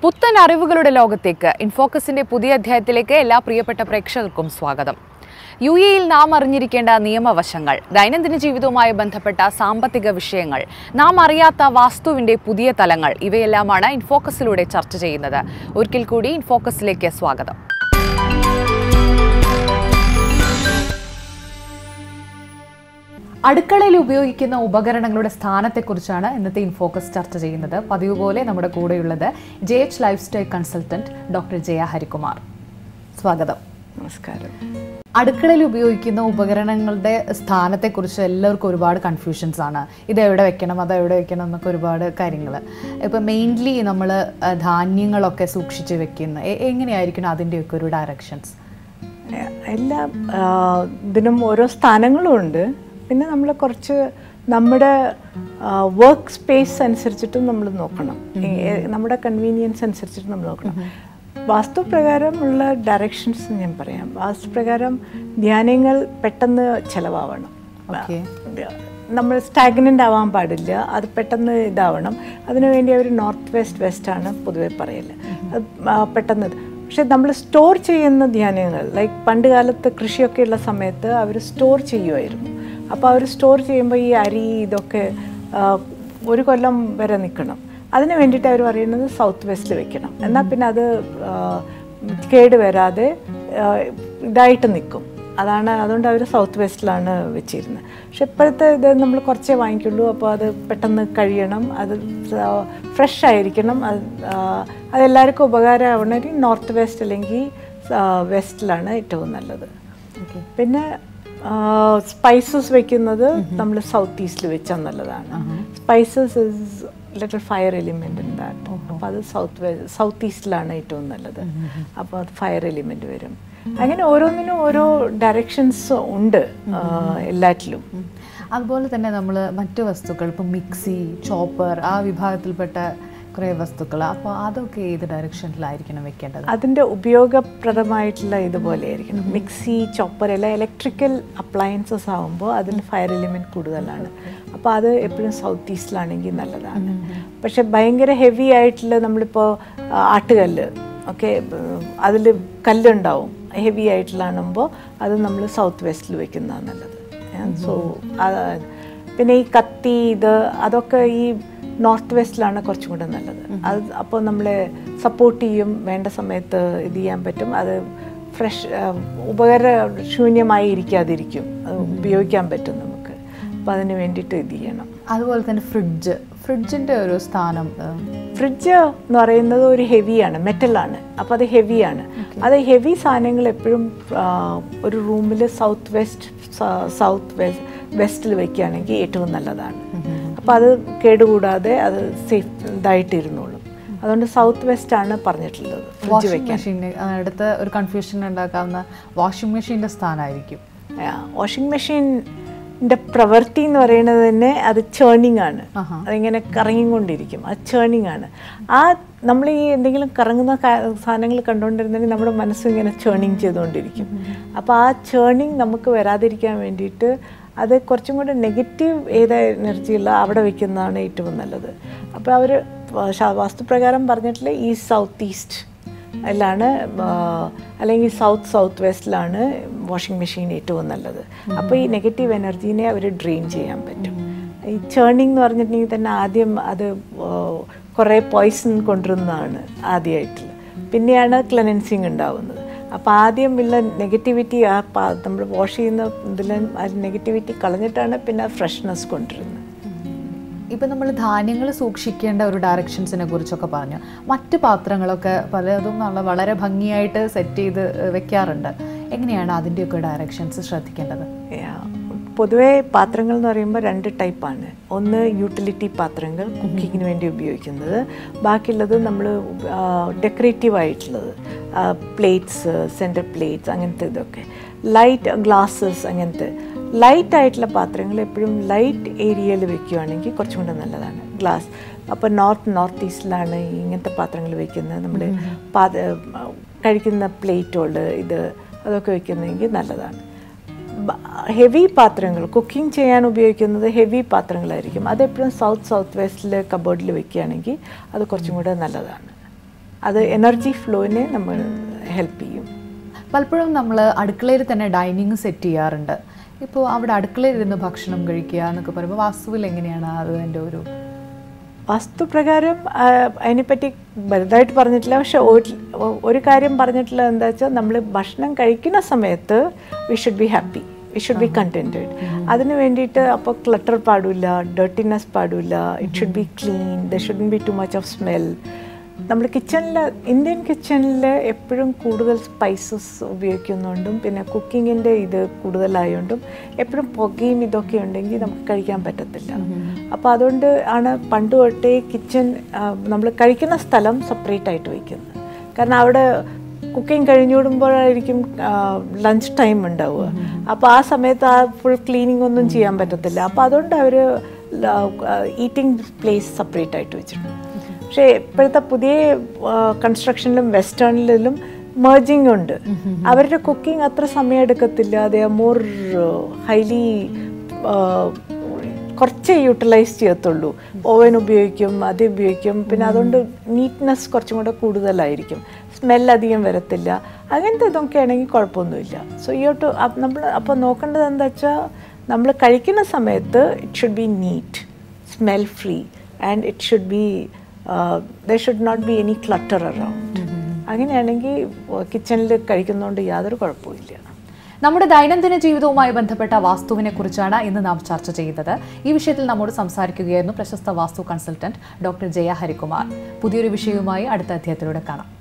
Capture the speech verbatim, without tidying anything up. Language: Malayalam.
പുത്തൻ അറിവുകളുടെ ലോകത്തേക്ക് ഇൻഫോക്കസിന്റെ പുതിയ അധ്യായത്തിലേക്ക് എല്ലാ പ്രിയപ്പെട്ട പ്രേക്ഷകർക്കും സ്വാഗതം. യു എയിൽ നാം അറിഞ്ഞിരിക്കേണ്ട നിയമവശങ്ങൾ, ദൈനംദിന ജീവിതവുമായി ബന്ധപ്പെട്ട സാമ്പത്തിക വിഷയങ്ങൾ, നാം അറിയാത്ത വാസ്തുവിന്റെ പുതിയ തലങ്ങൾ, ഇവയെല്ലാമാണ് ഇൻഫോക്കസിലൂടെ ചർച്ച ചെയ്യുന്നത്. ഒരിക്കൽ കൂടി ഇൻഫോക്കസിലേക്ക് സ്വാഗതം. അടുക്കളയിൽ ഉപയോഗിക്കുന്ന ഉപകരണങ്ങളുടെ സ്ഥാനത്തെക്കുറിച്ചാണ് ഇന്നത്തെ ഇൻഫോക്കസ് ചർച്ച ചെയ്യുന്നത്. പതിവ് പോലെ നമ്മുടെ കൂടെയുള്ളത് J H lifestyle consultant doctor Jaya Harikumar. സ്വാഗതം. നമസ്കാരം. അടുക്കളയിൽ ഉപയോഗിക്കുന്ന ഉപകരണങ്ങളുടെ സ്ഥാനത്തെക്കുറിച്ച് എല്ലാവർക്കും ഒരുപാട് കൺഫ്യൂഷൻസ് ആണ്. ഇത് എവിടെ വെക്കണം, അത് എവിടെ വെക്കണം എന്നൊക്കെ ഒരുപാട് കാര്യങ്ങൾ. ഇപ്പം മെയിൻലി നമ്മൾ ധാന്യങ്ങളൊക്കെ സൂക്ഷിച്ച് വെക്കുന്ന എങ്ങനെയായിരിക്കണം അതിൻ്റെയൊക്കെ ഒരു ഡയറക്ഷൻസ്? എല്ലാ ഇതിനും ഓരോ സ്ഥാനങ്ങളും ഉണ്ട്. പിന്നെ നമ്മൾ കുറച്ച് നമ്മുടെ വർക്ക് സ്പേസ് അനുസരിച്ചിട്ടും നമ്മൾ നോക്കണം, നമ്മുടെ കൺവീനിയൻസ് അനുസരിച്ചിട്ട് നമ്മൾ നോക്കണം. വാസ്തുപ്രകാരമുള്ള ഡയറക്ഷൻസ് ഞാൻ പറയാം. വാസ്തുപ്രകാരം ധ്യാനങ്ങൾ പെട്ടെന്ന് ചിലവാവണം, നമ്മൾ സ്റ്റാഗ്നൻ്റ് ആവാൻ പാടില്ല, അത് പെട്ടെന്ന് ഇതാവണം. അതിനുവേണ്ടി അവർ നോർത്ത് വെസ്റ്റ് വെസ്റ്റാണ് പൊതുവെ പറയല്. അത് പെട്ടെന്ന്. പക്ഷെ നമ്മൾ സ്റ്റോർ ചെയ്യുന്ന ധ്യാനങ്ങൾ, ലൈക്ക് പണ്ട് കാലത്ത് കൃഷിയൊക്കെ ഉള്ള സമയത്ത് അവർ സ്റ്റോർ ചെയ്യുമായിരുന്നു. അപ്പോൾ അവർ സ്റ്റോർ ചെയ്യുമ്പോൾ ഈ അരി ഇതൊക്കെ ഒരു കൊല്ലം വരെ നിൽക്കണം. അതിന് വേണ്ടിയിട്ട് അവർ പറയുന്നത് സൗത്ത് വെസ്റ്റിൽ വെക്കണം, എന്നാൽ പിന്നെ അത് കേട് വരാതെ ഇതായിട്ട് നിൽക്കും. അതാണ്, അതുകൊണ്ട് അവർ സൗത്ത് വെസ്റ്റിലാണ് വെച്ചിരുന്നത്. പക്ഷെ ഇപ്പോഴത്തെ ഇത് നമ്മൾ കുറച്ചേ വാങ്ങിക്കുള്ളൂ. അപ്പോൾ അത് പെട്ടെന്ന് കഴിയണം, അത് ഫ്രഷ് ആയിരിക്കണം. അത് അതെല്ലാവർക്കും ഉപകാരമാവണമെങ്കിൽ നോർത്ത് വെസ്റ്റ് അല്ലെങ്കിൽ വെസ്റ്റിലാണ് ഏറ്റവും നല്ലത്. പിന്നെ സ്പൈസസ് വെക്കുന്നത് നമ്മൾ സൗത്ത് ഈസ്റ്റിൽ വെച്ചാൽ നല്ലതാണ്. Spices is little fire element in that. അപ്പോൾ അത് സൗത്ത് വെ സൗത്ത് ഈസ്റ്റിലാണ് ഏറ്റവും നല്ലത്. അപ്പോൾ അത് ഫയർ എലിമെൻ്റ് വരും. അങ്ങനെ ഓരോന്നിനും ഓരോ ഡയറക്ഷൻസ് ഉണ്ട് എല്ലാറ്റിലും. അതുപോലെ തന്നെ നമ്മൾ മറ്റു വസ്തുക്കൾ, ഇപ്പം മിക്സി, ചോപ്പർ, ആ വിഭാഗത്തിൽപ്പെട്ട കുറേ വസ്തുക്കൾ, അപ്പോൾ അതൊക്കെ ഏത് ഡയറക്ഷനിലായിരിക്കണം വെക്കേണ്ടത്? അതിൻ്റെ ഉപയോഗപ്രദമായിട്ടുള്ള ഇതുപോലെ ആയിരിക്കണം. മിക്സി, ചോപ്പർ എല്ലാം ഇലക്ട്രിക്കൽ അപ്ലയൻസസ് ആകുമ്പോൾ അതിന് ഫയർ എലിമെൻറ്റ് കൂടുതലാണ്. അപ്പോൾ അത് എപ്പോഴും സൗത്ത് ഈസ്റ്റിലാണെങ്കിൽ നല്ലതാണ്. പക്ഷെ ഭയങ്കര ഹെവി ആയിട്ടുള്ള നമ്മളിപ്പോൾ ആട്ടുകല്ല് ഒക്കെ, അതിൽ കല്ലുണ്ടാവും, ഹെവി ആയിട്ടുള്ളാകുമ്പോൾ അത് നമ്മൾ സൗത്ത് വെസ്റ്റിൽ വെക്കുന്നതാണ് നല്ലത്. സോ പിന്നെ ഈ കത്തി ഇത് അതൊക്കെ ഈ നോർത്ത് വെസ്റ്റിലാണ് കുറച്ചും കൂടെ നല്ലത്. അത് അപ്പോൾ നമ്മളെ സപ്പോർട്ട് ചെയ്യും, വേണ്ട സമയത്ത് ഇത് ചെയ്യാൻ പറ്റും. അത് ഫ്രഷ് ഉപകാരശൂന്യമായി ഇരിക്കാതിരിക്കും, അത് ഉപയോഗിക്കാൻ പറ്റും നമുക്ക്. അപ്പോൾ അതിന് വേണ്ടിയിട്ട് ഇത് ചെയ്യണം. അതുപോലെ തന്നെ ഫ്രിഡ്ജ്, ഫ്രിഡ്ജിൻ്റെ ഒരു സ്ഥാനം. ഫ്രിഡ്ജ് എന്ന് പറയുന്നത് ഒരു ഹെവിയാണ്, മെറ്റലാണ്. അപ്പോൾ അത് ഹെവിയാണ്. അത് ഹെവി സാധനങ്ങൾ എപ്പോഴും ഒരു റൂമിൽ സൗത്ത് വെസ്റ്റ് സൗത്ത് വെസ്റ്റ് വെസ്റ്റിൽ വയ്ക്കുകയാണെങ്കിൽ ഏറ്റവും നല്ലതാണ്. അപ്പോൾ അത് കേടുകൂടാതെ അത് സേഫ് ഇതായിട്ടിരുന്നോളും. അതുകൊണ്ട് സൗത്ത് വെസ്റ്റാണ് പറഞ്ഞിട്ടുള്ളത് ഫ്രിഡ്ജ് വെക്കാൻ. അടുത്ത ഒരു കൺഫ്യൂഷൻ ഉണ്ടാക്കാവുന്ന വാഷിംഗ് മെഷീൻ്റെ സ്ഥാനമായിരിക്കും. വാഷിംഗ് മെഷീൻ്റെ പ്രവൃത്തി എന്ന് പറയുന്നത് തന്നെ അത് ചേണിങ് ആണ്. അതിങ്ങനെ കറങ്ങിക്കൊണ്ടിരിക്കും, അത് ചേണിങ് ആണ്. ആ നമ്മൾ ഈ എന്തെങ്കിലും കറങ്ങുന്ന സാധനങ്ങൾ കണ്ടുകൊണ്ടിരുന്നെങ്കിൽ നമ്മുടെ മനസ്സ് ഇങ്ങനെ ചേണിങ് ചെയ്തുകൊണ്ടിരിക്കും. അപ്പോൾ ആ ചേണിങ് നമുക്ക് വരാതിരിക്കാൻ വേണ്ടിയിട്ട് അത് കുറച്ചും കൂടെ നെഗറ്റീവ് ഏത് എനർജിയുള്ള അവിടെ വയ്ക്കുന്നതാണ് ഏറ്റവും നല്ലത്. അപ്പോൾ അവർ വാസ്തുപ്രകാരം പറഞ്ഞിട്ടുള്ള ഈ സൗത്ത് ഈസ്റ്റ് ലാണ് അല്ലെങ്കിൽ സൗത്ത് സൗത്ത് വെസ്റ്റിലാണ് വാഷിംഗ് മെഷീൻ ഏറ്റവും നല്ലത്. അപ്പോൾ ഈ നെഗറ്റീവ് എനർജീനെ അവർ ഡ്രെയിൻ ചെയ്യാൻ പറ്റും. ഈ ചേണിങ് എന്ന് പറഞ്ഞിട്ടുണ്ടെങ്കിൽ തന്നെ ആദ്യം അത് കുറേ പോയ്സൺ കൊണ്ടുവരുന്നതാണ് ആദ്യമായിട്ടുള്ള, പിന്നെയാണ് ക്ലെൻസിങ് ഉണ്ടാവുന്നത്. അപ്പോൾ ആദ്യം ഉള്ള നെഗറ്റിവിറ്റി ആ നമ്മൾ വാഷ് ചെയ്യുന്ന ഇതിൽ ആ നെഗറ്റിവിറ്റി കളഞ്ഞിട്ടാണ് പിന്നെ ഫ്രഷ്നെസ് കൊണ്ടുവരുന്നത്. ഇപ്പം നമ്മൾ ധാന്യങ്ങൾ സൂക്ഷിക്കേണ്ട ഒരു ഡയറക്ഷൻസിനെ കുറിച്ചൊക്കെ പറഞ്ഞു. മറ്റ് പാത്രങ്ങളൊക്കെ പലതും നമ്മൾ വളരെ ഭംഗിയായിട്ട് സെറ്റ് ചെയ്ത് വെക്കാറുണ്ട്. എങ്ങനെയാണ് അതിൻ്റെയൊക്കെ ഡയറക്ഷൻസ് ശ്രദ്ധിക്കേണ്ടത്? പൊതുവേ പാത്രങ്ങൾ എന്ന് പറയുമ്പോൾ രണ്ട് ടൈപ്പാണ്. ഒന്ന് യൂട്ടിലിറ്റി പാത്രങ്ങൾ, കുക്കിങ്ങിന് വേണ്ടി ഉപയോഗിക്കുന്നത്. ബാക്കിയുള്ളത് നമ്മൾ ഡെക്കറേറ്റീവ് ആയിട്ടുള്ളത്, പ്ലേറ്റ്സ്, സെൻറ്റർ പ്ലേറ്റ്സ്, അങ്ങനത്തെ ഇതൊക്കെ. ലൈറ്റ് ഗ്ലാസ്സസ്, അങ്ങനത്തെ ലൈറ്റ് ആയിട്ടുള്ള പാത്രങ്ങൾ എപ്പോഴും ലൈറ്റ് ഏരിയയിൽ വെക്കുകയാണെങ്കിൽ കുറച്ചും കൂടെ നല്ലതാണ്. ഗ്ലാസ് അപ്പോൾ നോർത്ത് നോർത്ത് ഈസ്റ്റിലാണ് ഇങ്ങനത്തെ പാത്രങ്ങൾ വയ്ക്കുന്നത്. നമ്മൾ പാ കഴിക്കുന്ന പ്ലേറ്റുകൾ ഇത് അതൊക്കെ വയ്ക്കുന്നതെങ്കിൽ നല്ലതാണ്. ഹെവി പാത്രങ്ങൾ കുക്കിംഗ് ചെയ്യാൻ ഉപയോഗിക്കുന്നത് ഹെവി പാത്രങ്ങളായിരിക്കും. അതെപ്പോഴും സൗത്ത് സൗത്ത് വെസ്റ്റിൽ കബോർഡിൽ വെക്കുകയാണെങ്കിൽ അത് കുറച്ചും കൂടെ നല്ലതാണ്. അത് എനർജി ഫ്ലോനെ നമ്മൾ ഹെൽപ്പ് ചെയ്യും. പലപ്പോഴും നമ്മൾ അടുക്കളയിൽ തന്നെ ഡൈനിങ് സെറ്റ് ചെയ്യാറുണ്ട്. ഇപ്പോൾ അവിടെ അടുക്കളയിൽ ഇരുന്ന് ഭക്ഷണം കഴിക്കുക എന്നൊക്കെ പറയുമ്പോൾ വാസ്തുവിൽ എങ്ങനെയാണ് അതിൻ്റെ ഒരു വാസ്തുപ്രകാരം അതിനെപ്പറ്റി വലുതായിട്ട് പറഞ്ഞിട്ടില്ല. പക്ഷെ ഒരു കാര്യം പറഞ്ഞിട്ടില്ല എന്താ വെച്ചാൽ നമ്മൾ ഭക്ഷണം കഴിക്കുന്ന സമയത്ത് we should be happy, we should be contented. അതിന് വേണ്ടിയിട്ട് അപ്പോൾ ക്ലട്ടർ പാടില്ല, ഡർട്ടിനെസ് പാടില്ല, it should be clean, there shouldn't be too much of smell. നമ്മൾ കിച്ചണിൽ ഇന്ത്യൻ കിച്ചണിൽ എപ്പോഴും കൂടുതൽ സ്പൈസസ് ഉപയോഗിക്കുന്നുണ്ടും പിന്നെ കുക്കിങ്ങിൻ്റെ ഇത് കൂടുതലായതുകൊണ്ടും എപ്പോഴും പുകയും ഇതൊക്കെ ഉണ്ടെങ്കിൽ നമുക്ക് കഴിക്കാൻ പറ്റത്തില്ല. അപ്പോൾ അതുകൊണ്ട് ആണ് പണ്ട് തൊട്ടേ കിച്ചൺ നമ്മൾ കഴിക്കുന്ന സ്ഥലം സെപ്പറേറ്റ് ആയിട്ട് വയ്ക്കുന്നത്. കാരണം അവിടെ കുക്കിംഗ് കഴിഞ്ഞുവിടുമ്പോഴായിരിക്കും ലഞ്ച് ടൈം ഉണ്ടാവുക. അപ്പോൾ ആ സമയത്ത് ആ ഫുൾ ക്ലീനിങ് ഒന്നും ചെയ്യാൻ പറ്റത്തില്ല. അപ്പോൾ അതുകൊണ്ട് അവർ ഈറ്റിംഗ് പ്ലേസ് സെപ്പറേറ്റ് ആയിട്ട് വെച്ചിട്ടുണ്ട്. പക്ഷേ ഇപ്പോഴത്തെ പുതിയ കൺസ്ട്രക്ഷനിലും വെസ്റ്റേണിലും മെർജിങ് ഉണ്ട്. അവരുടെ കുക്കിംഗ് അത്ര സമയം എടുക്കത്തില്ല. ദേ ആർ മോർ ഹൈലി കുറച്ചേ യൂട്ടിലൈസ് ചെയ്യത്തുള്ളൂ. ഓവൻ ഉപയോഗിക്കും, അത് ഉപയോഗിക്കും. പിന്നെ അതുകൊണ്ട് നീറ്റ്നെസ് കുറച്ചും കൂടെ കൂടുതലായിരിക്കും, സ്മെൽ അധികം വരത്തില്ല. അങ്ങനത്തെ ഇതൊക്കെ ആണെങ്കിൽ കുഴപ്പമൊന്നുമില്ല. സോ ഈ ടു നമ്മൾ അപ്പോൾ നോക്കേണ്ടത് എന്താ വെച്ചാൽ നമ്മൾ കഴിക്കുന്ന സമയത്ത് it should be neat, smell free and it should be there should not be any clutter around. അങ്ങനെയാണെങ്കിൽ കിച്ചണിൽ കഴിക്കുന്നതുകൊണ്ട് യാതൊരു കുഴപ്പമില്ല. നമ്മുടെ ദൈനംദിന ജീവിതവുമായി ബന്ധപ്പെട്ട വാസ്തുവിനെ കുറിച്ചാണ് ഇന്ന് നാം ചർച്ച ചെയ്തത്. ഈ വിഷയത്തിൽ നമ്മോട് സംസാരിക്കുകയായിരുന്നു പ്രശസ്ത വാസ്തു കൺസൾട്ടന്റ് ഡോക്ടർ ജയ ഹരികുമാർ. പുതിയൊരു വിഷയവുമായി അടുത്ത അധ്യായത്തിലൂടെ കാണാം.